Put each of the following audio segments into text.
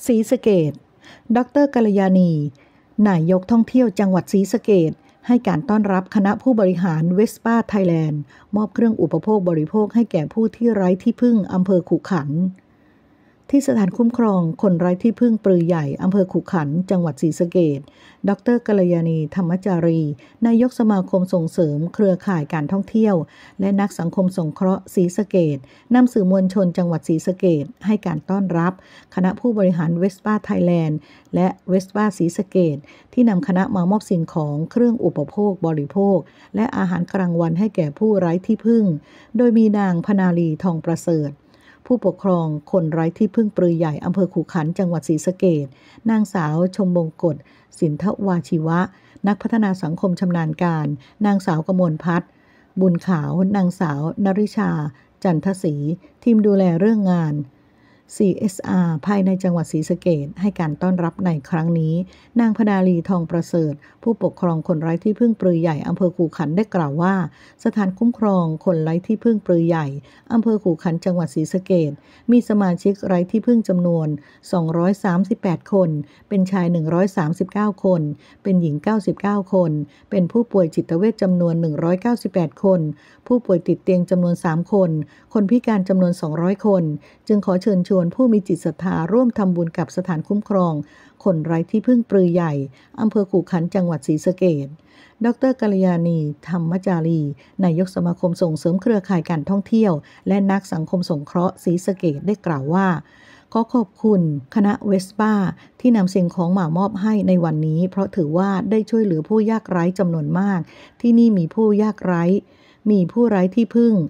ศรีสะเกษดร.กัลยาณีนายกท่องเที่ยวจังหวัดศรีสะเกษให้การต้อนรับคณะผู้บริหารเวสป้าไทยแลนด์มอบเครื่องอุปโภคบริโภคให้แก่ผู้ที่ไร้ที่พึ่งอำเภอขุขันธ์ที่สถานคุ้มครองคนไร้ที่พึ่งปรือใหญ่อำเภอขุขันธ์จังหวัดศรีสะเกษดร.กัลยาณีธรรมจารีนายกสมาคมส่งเสริมเครือข่ายการท่องเที่ยวและนักสังคมสงเคราะห์ศรีสะเกษนำสื่อมวลชนจังหวัดศรีสะเกษให้การต้อนรับคณะผู้บริหารเวสป้าไทยแลนด์และเวสป้าศรีสะเกษที่นำคณะมามอบสิ่งของเครื่องอุปโภคบริโภคและอาหารกลางวันให้แก่ผู้ไร้ที่พึ่งโดยมีนางพนาลีทองประเสริฐผู้ปกครองคนไร้ที่พึ่งปรือใหญ่อำเภอขุขันธ์จังหวัดศรีสะเกษนางสาวชมบงกฎสินทวาชีวะนักพัฒนาสังคมชำนาญการนางสาวกมลพัฒน์บุญขาวนางสาวนริชาจันทศรีทีมดูแลเรื่องงาน CSR ภายในจังหวัดศรีสะเกษให้การต้อนรับในครั้งนี้นางพนาลีทองประเสริฐผู้ปกครองคนไร้ที่พึ่งปรือใหญ่อำเภอขุขันธ์ได้กล่าวว่าสถานคุ้มครองคนไร้ที่พึ่งปรือใหญ่อำเภอขุขันธ์จังหวัดศรีสะเกษมีสมาชิกไร้ที่พึ่งจำนวน238คนเป็นชาย139คนเป็นหญิง99คนเป็นผู้ป่วยจิตเวชจำนวน198คนผู้ป่วยติดเตียงจำนวน3คนคนพิการจำนวน200คนจึงขอเชิญชวนผู้มีจิตศรัทธาร่วมทำบุญกับสถานคุ้มครองคนไร้ที่พึ่งปรือใหญ่อำเภอขุขันธ์จังหวัดศรีสะเกษดร.กัลยาณีธรรมจารีนายกสมาคมส่งเสริมเครือข่ายการท่องเที่ยวและนักสังคมสงเคราะห์ศรีสะเกษได้กล่าวว่าขอขอบคุณคณะเวสป้าที่นำสิ่งของมามอบให้ในวันนี้เพราะถือว่าได้ช่วยเหลือผู้ยากไร้จำนวนมากที่นี่มีผู้ยากไร้มีผู้ไร้ที่พึ่ง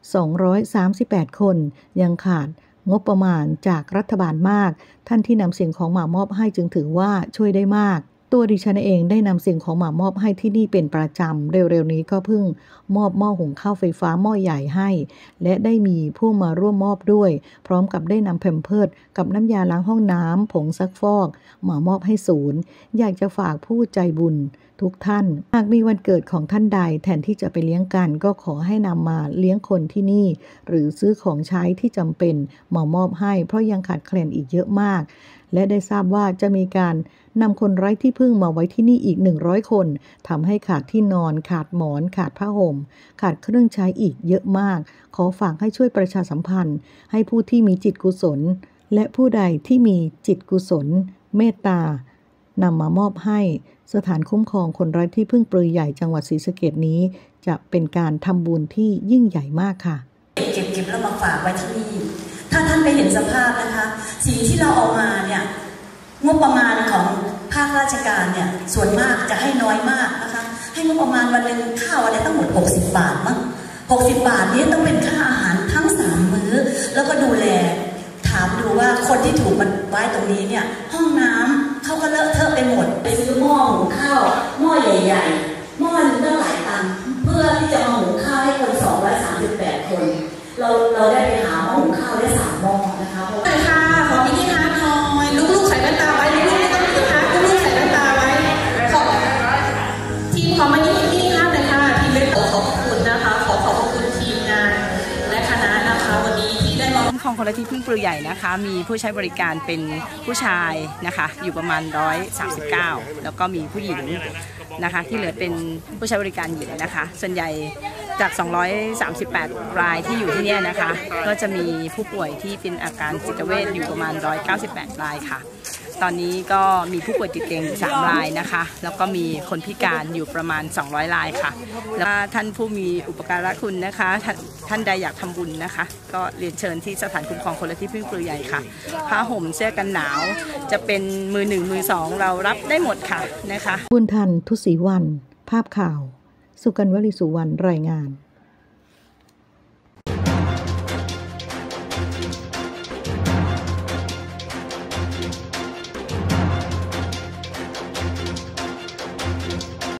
238คนยังขาดงบประมาณจากรัฐบาลมากท่านที่นำสิ่งของมามอบให้จึงถือว่าช่วยได้มากตัวดิฉันเองได้นำสิ่งของมามอบให้ที่นี่เป็นประจำเร็วๆนี้ก็เพิ่งมอบหม้อหุงข้าวไฟฟ้าหม้อใหญ่ให้และได้มีผู้มาร่วมมอบด้วยพร้อมกับได้นำแพมเพิร์สกับน้ำยาล้างห้องน้ำผงซักฟอกมามอบให้ศูนย์อยากจะฝากผู้ใจบุญทุกท่านหากมีวันเกิดของท่านใดแทนที่จะไปเลี้ยงกันก็ขอให้นำมาเลี้ยงคนที่นี่หรือซื้อของใช้ที่จำเป็นมามอบให้เพราะยังขาดแคลนอีกเยอะมากและได้ทราบว่าจะมีการนำคนไร้ที่พึ่งมาไว้ที่นี่อีก100คนทำให้ขาดที่นอนขาดหมอนขาดผ้าห่มขาดเครื่องใช้อีกเยอะมากขอฝากให้ช่วยประชาสัมพันธ์ให้ผู้ที่มีจิตกุศลและผู้ใดที่มีจิตกุศลเมตตานำมามอบให้สถานคุ้มครองคนไร้ที่พึ่งปรือใหญ่จังหวัดศรีสะเกษนี้จะเป็นการทำบุญที่ยิ่งใหญ่มากค่ะเก็บแล้วมาฝากไว้ที่นี่ถ้าท่านไปเห็นสภาพนะคะสีที่เราเอามาเนี่ยงบประมาณของภาคราชการเนี่ยส่วนมากจะให้น้อยมากนะคะให้งบประมาณวันนึงข้าวอะไรตั้งหมด60 บาทมั้ง60 บาทนี้ต้องเป็นค่าอาหารทั้ง3มื้อแล้วก็ดูแลถามดูว่าคนที่ถูกมันไว้ตรงนี้เนี่ยห้องน้ำเขาก็เลอะเทอะไปหมดไปซื้อหม้อหุงข้าวหม้อใหญ่ๆหม้อนึงตั้งหลายตันเพื่อที่จะมาหุงข้าวให้คน238คนเราได้ไปหาหม้อหุงข้าวได้3 หม้อนะคะค่ะขอพี่ที่ฮาร์ดหน่อยลูกๆใส่แว่นตาไว้ลูกๆไม่ต้องถือฮาร์ดลูกๆใส่แว่นตาไว้ทีมขอมาที่ที่ฮาร์ดเลยค่ะทีมเล็กขอบคุณนะคะขอบคุณทีมงานและคณะนะคะวันนี้ที่ได้มาของคนไร้ที่พึ่งปรือใหญ่นะคะมีผู้ใช้บริการเป็นผู้ชายนะคะอยู่ประมาณ139แล้วก็มีผู้หญิงนะคะที่เหลือเป็นผู้ใช้บริการหญิงนะคะส่วนใหญ่จาก238รายที่อยู่ที่นี่นะคะก็จะมีผู้ป่วยที่เป็นอาการจิตเวชอยู่ประมาณ198รายค่ะตอนนี้ก็มีผู้ป่วยติดเตียงอยู่3รายนะคะแล้วก็มีคนพิการอยู่ประมาณ200รายค่ะแล้วท่านผู้มีอุปการะคุณนะคะท่านใดอยากทำบุญนะคะก็เรียนเชิญที่สถานคุ้มครองคนไร้ที่พึ่งปรือใหญ่ค่ะผ้าห่มเสื้อกันหนาวจะเป็นมือ1มือ2เรารับได้หมดค่ะนะคะบุญทันทุศรีวรรณภาพข่าวสุกัญญ์ วลีสุวรรณรายงาน